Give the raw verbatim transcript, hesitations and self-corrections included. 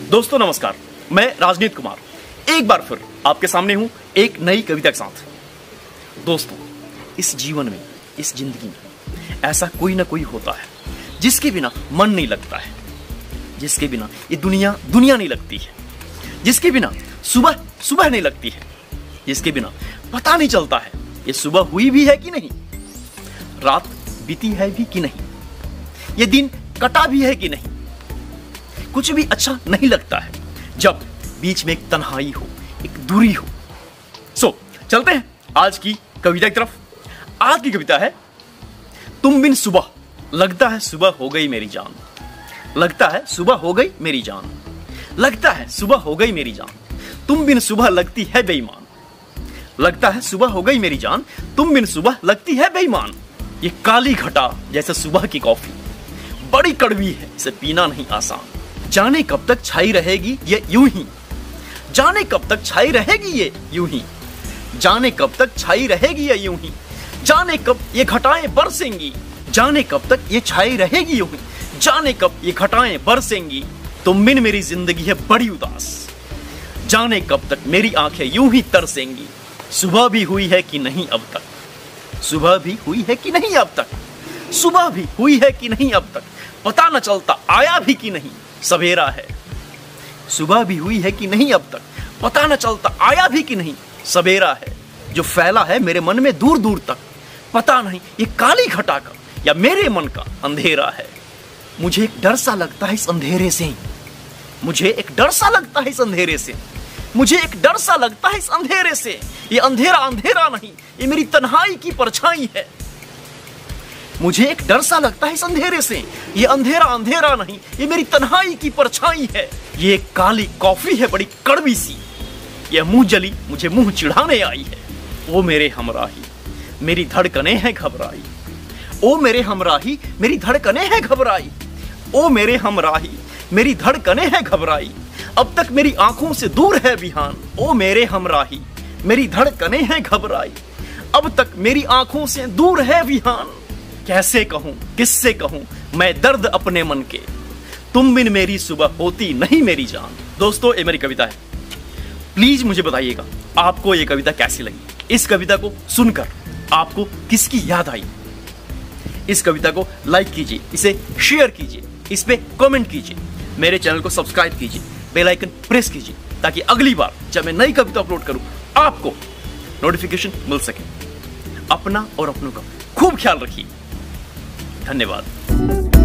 दोस्तों नमस्कार, मैं राजनीत कुमार एक बार फिर आपके सामने हूं एक नई कविता के साथ। दोस्तों, इस जीवन में, इस जिंदगी में ऐसा कोई ना कोई होता है जिसके बिना मन नहीं लगता है, जिसके बिना ये दुनिया दुनिया नहीं लगती है, जिसके बिना सुबह सुबह नहीं लगती है, जिसके बिना पता नहीं चलता है ये सुबह हुई भी है कि नहीं, रात बीती है भी कि नहीं, ये दिन कटा भी है कि नहीं। कुछ भी अच्छा नहीं लगता है जब बीच में एक तन्हाई हो, एक दूरी हो। सो चलते हैं आज की कविता की तरफ। आज की कविता है तुम बिन सुबह, लगता है सुबह हो गई मेरी जान, लगता है सुबह हो गई मेरी जान, लगता है सुबह हो गई मेरी जान, तुम बिन सुबह लगती है बेईमान, लगता है सुबह हो गई मेरी जान, तुम बिन सुबह लगती है बेईमान। ये काली घटा जैसे सुबह की कॉफी बड़ी कड़वी है, इसे पीना नहीं आसान। जाने कब तक छाई रहेगी ये यूं ही, जाने कब तक छाई रहेगी ये यूं ही, जाने कब तक छाई रहेगी ये यूं ही, जाने कब ये घटाएं बरसेंगी, जाने कब तक ये छाई रहेगी यूं ही, जाने कब ये घटाएं बरसेंगी। तुम बिन मेरी जिंदगी है बड़ी उदास, जाने कब तक मेरी आंखें यूं ही तरसेंगी। सुबह भी हुई है कि नहीं अब तक, सुबह भी हुई है कि नहीं अब तक, सुबह भी हुई है कि नहीं अब तक, पता न चलता आया भी कि नहीं सवेरा है। सुबह भी हुई है कि नहीं अब तक, पता न चलता आया भी कि नहीं सवेरा है। जो फैला है मेरे मन में दूर दूर तक, पता नहीं ये काली घटा का या मेरे मन का अंधेरा है। मुझे एक डर सा लगता है इस अंधेरे से, मुझे एक डर सा लगता है इस अंधेरे से, मुझे एक डर सा लगता है इस अंधेरे से। ये अंधेरा अंधेरा नहीं, ये मेरी तन्हाई की परछाई है। मुझे एक डर सा लगता है इस अंधेरे से, ये अंधेरा अंधेरा नहीं, ये मेरी तन्हाई की परछाई है। ये एक काली कॉफी है बड़ी कड़वी सी, ये मुंह जली मुझे मुंह चिढ़ाने आई है। ओ मेरे हमराही मेरी धड़कने हैं घबराई, ओ मेरे हमराही मेरी धड़कने हैं घबराई, ओ मेरे हमराही मेरी धड़कने हैं घबराई। अब तक मेरी आंखों से दूर है बिहान, ओ मेरे हमराही मेरी धड़कने हैं घबराई, अब तक मेरी आंखों से दूर है बिहान। कैसे कहूं किससे कहूं मैं दर्द अपने मन के, तुम बिन मेरी सुबह होती नहीं मेरी जान। दोस्तों, ये मेरी कविता है, प्लीज मुझे बताइएगा आपको ये कविता कैसी लगी। इस कविता को सुनकर आपको किसकी याद आई। इस कविता को लाइक कीजिए, इसे शेयर कीजिए, इस पे कमेंट कीजिए, मेरे चैनल को सब्सक्राइब कीजिए, बेल आइकन प्रेस कीजिए ताकि अगली बार जब मैं नई कविता अपलोड करूं आपको नोटिफिकेशन मिल सके। अपना और अपनों का खूब ख्याल रखिए। धन्यवाद।